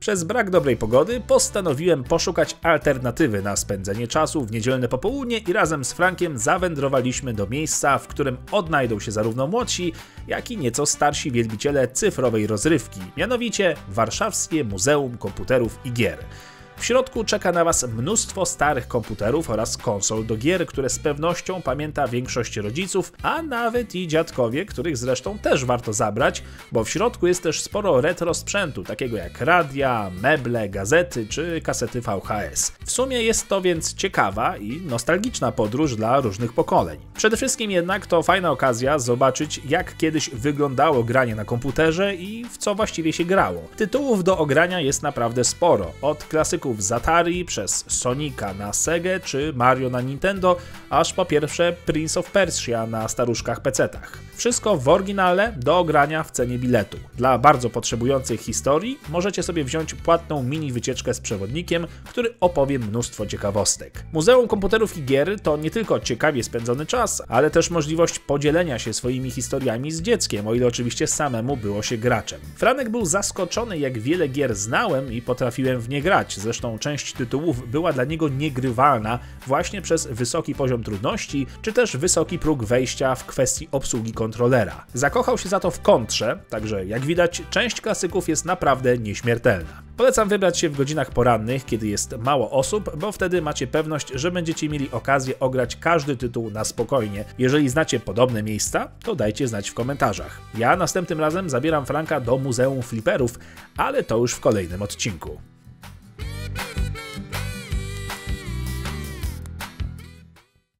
Przez brak dobrej pogody postanowiłem poszukać alternatywy na spędzenie czasu w niedzielne popołudnie i razem z Frankiem zawędrowaliśmy do miejsca, w którym odnajdą się zarówno młodsi, jak i nieco starsi wielbiciele cyfrowej rozrywki, mianowicie Warszawskie Muzeum Komputerów i Gier. W środku czeka na Was mnóstwo starych komputerów oraz konsol do gier, które z pewnością pamięta większość rodziców, a nawet i dziadkowie, których zresztą też warto zabrać, bo w środku jest też sporo retro sprzętu, takiego jak radia, meble, gazety czy kasety VHS. W sumie jest to więc ciekawa i nostalgiczna podróż dla różnych pokoleń. Przede wszystkim jednak to fajna okazja zobaczyć, jak kiedyś wyglądało granie na komputerze i w co właściwie się grało. Tytułów do ogrania jest naprawdę sporo, od klasyków z Atari, przez Sonika na Segę czy Mario na Nintendo, aż po pierwsze Prince of Persia na staruszkach pecetach. Wszystko w oryginale do ogrania w cenie biletu. Dla bardzo potrzebujących historii możecie sobie wziąć płatną mini wycieczkę z przewodnikiem, który opowie mnóstwo ciekawostek. Muzeum Komputerów i Gier to nie tylko ciekawie spędzony czas, ale też możliwość podzielenia się swoimi historiami z dzieckiem, o ile oczywiście samemu było się graczem. Franek był zaskoczony, jak wiele gier znałem i potrafiłem w nie grać. Zresztą część tytułów była dla niego niegrywalna właśnie przez wysoki poziom trudności, czy też wysoki próg wejścia w kwestii obsługi kontrolera. Zakochał się za to w Kontrze, także jak widać część klasyków jest naprawdę nieśmiertelna. Polecam wybrać się w godzinach porannych, kiedy jest mało osób, bo wtedy macie pewność, że będziecie mieli okazję ograć każdy tytuł na spokojnie. Jeżeli znacie podobne miejsca, to dajcie znać w komentarzach. Ja następnym razem zabieram Franka do Muzeum Fliperów, ale to już w kolejnym odcinku.